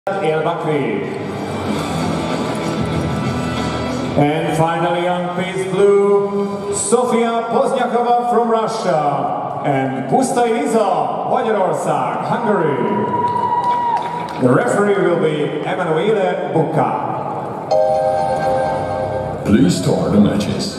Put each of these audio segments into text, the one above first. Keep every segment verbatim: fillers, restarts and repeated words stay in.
And finally on piece blue, Sofia Pozniakova from Russia and Pusztai Liza, Magyarország, Hungary. The referee will be Emanuele Bucca. Please start the matches.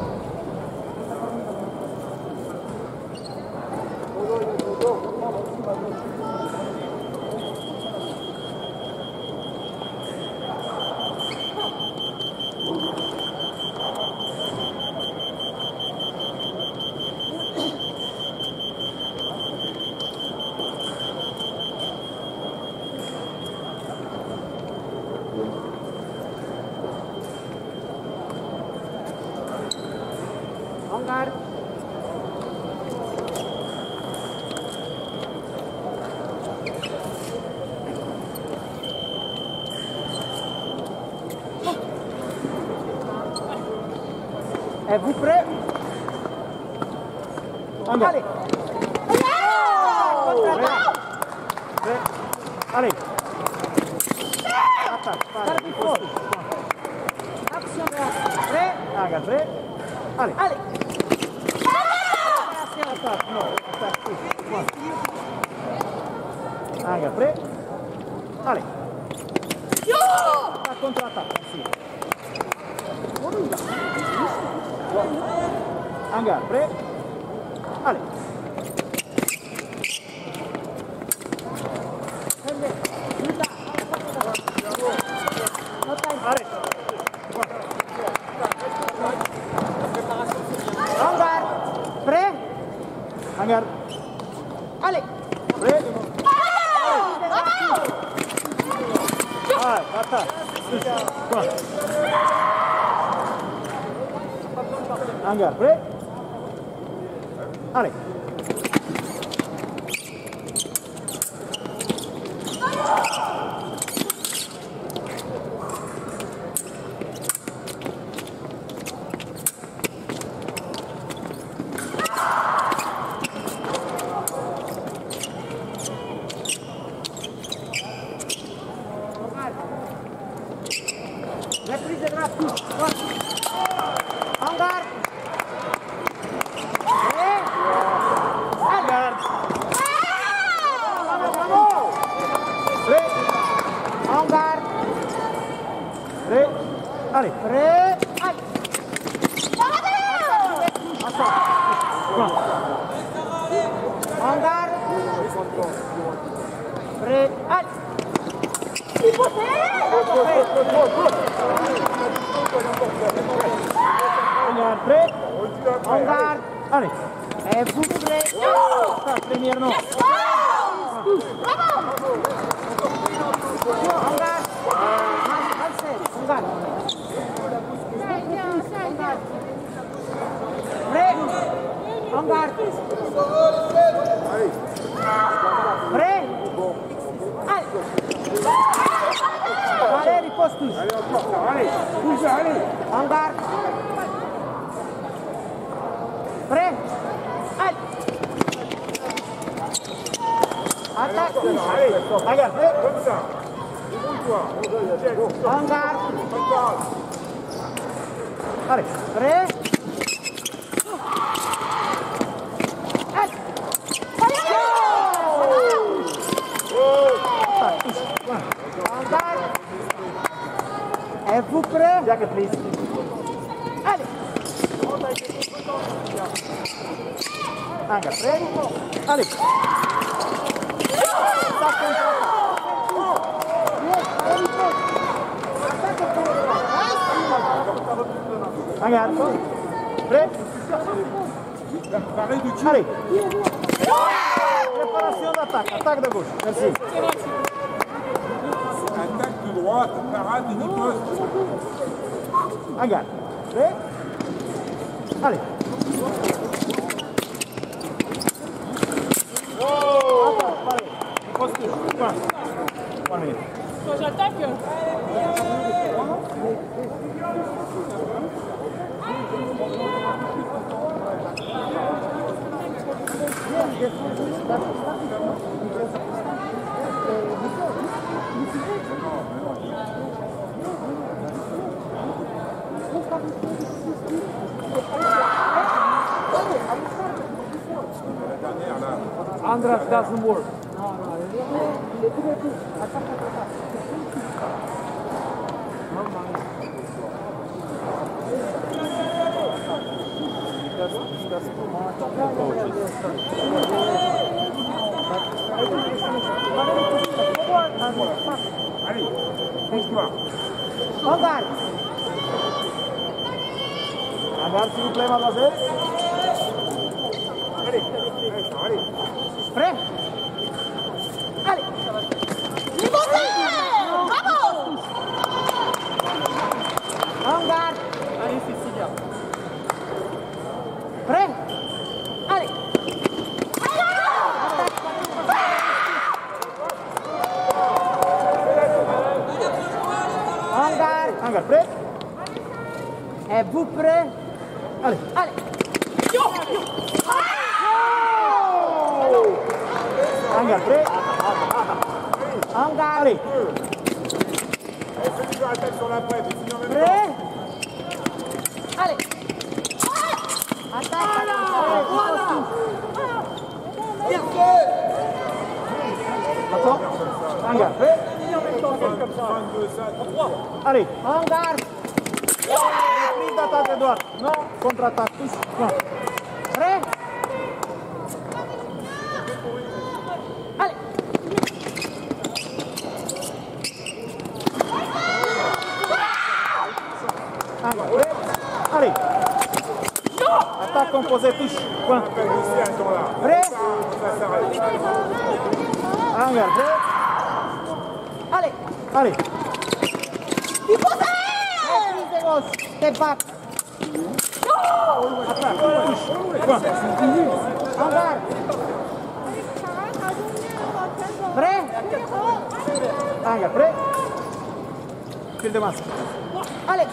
Hangar. Êtes-vous prêts? Hangar. Allez. Prêt. Allez. Attaque. Action. Prêt. Hangar. Prêt. Allez. Allez. Attaque, non, attaque, Hangar, prêt? Allez. Attaque, contre-attaque, merci. Hangar, prêt? Allez. Allez. Hangar, prêt? Hangar. Allez. Prêt? Allez, attaque. Hangar, prêt? Allez. Reprise de drape, touche. Hangar. Et... Hangar. Prêt. Hangar. Prêt. Allez. Prêt. Allez. Hangar. Prêt. Allez. Hangar, prêt? Hangar, allez. Êtes-vous prêts? Ça, première non. Hangar. Hangar. Prêt? Hangar. Prêt? Allez. Allez, riposte tous. Allez, allez, bouge, allez. Hangar. Prêt? Allez. Attaque tous. Hangar, prêt? Comme ça. Hangar. Allez, prêt? Hangar. Êtes-vous prêts? Jacket, please. Allez. Hangar, prêt? Allez. Hangar. Prêt? Allez. Préparation d'attaque. Attaque de gauche. Merci. Attaque de droite, parade et riposte. Hangar. Prêt? Allez. Attaque, allez. Riposte. One minute. Quand j'attaque. drugs doesn't work. That's too much. Allez, pousse-toi. En garde. En garde, s'il vous plaît, mademoiselle. Allez, allez. Prêt? Allez. Bravo! En garde. Allez, Cecilia. Prêt? Allez. En garde. En garde, prêt? Êtes-vous prêt? Allez, allez. En garde, prêt? En garde. Allez. Celui qui attaque sur la prête, il finit en même temps. Prêt? Allez. Attaque. Voilà. Attends. En garde, prêt? Allez, en garde. Reprise d'attaque de droite. Non, contre-attaque. Touche. Non. Prêt? Allez. En garde, prêt? Allez. Attaque composée, touche. Point. Prêt? En garde, prêt? Allez. Allez. Reprise de gauche. Step back. Attaque, touche. Point. En garde. Prêt? En garde, prêt? Fil de masque. Allez.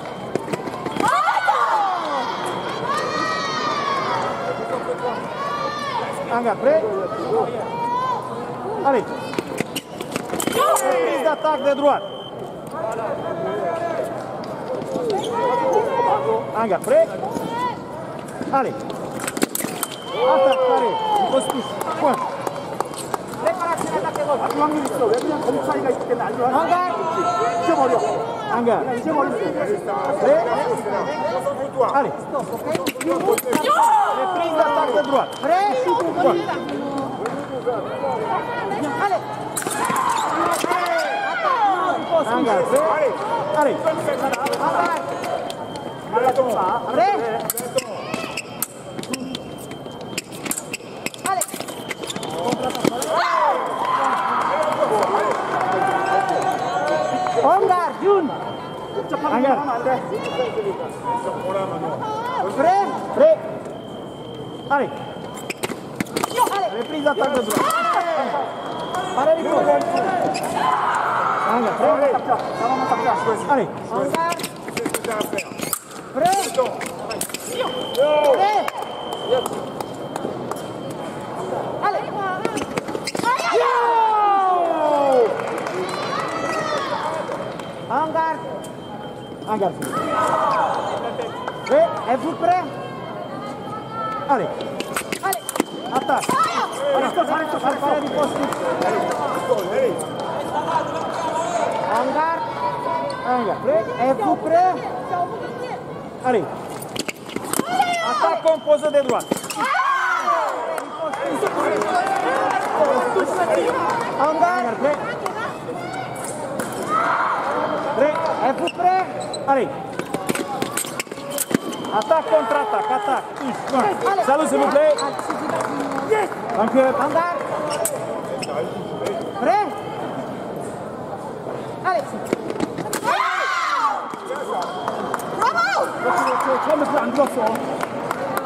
En garde, prêt? Allez. Reprise d'attaque de droite. En garde, prêt? Allez. Attaque, carré. Il pose touche. Point. Préparation d'attaque de gauche. En garde. En garde. Prêt? Allez. Reprise d'attaque de droite. Prêt? Point. Allez. En garde, prêt? Allez. En garde. Prêt? Allez. En garde, June. En garde. Prêt? Prêt? Allez. Allez. Reprise d'attaque de droite. Allez, Nico. En garde, prêt? Allez. En garde. Prêt? Prêt? Allez. En garde. En garde. Prêt? Êtes-vous prêt? Allez. Allez. Attaque. Allez, stop, allez, stop, allez, allez, poste. En garde. En garde. Prêt? Êtes-vous prêt? Allez. Attaque composée de droite. En garde. Prêt? Prêt? Êtes-vous prêt? Allez. Attaque contre-attaque. Attaque. Allez. Salut, s'il vous plaît. Thank you. En garde. Prêt? Allez. Bravo!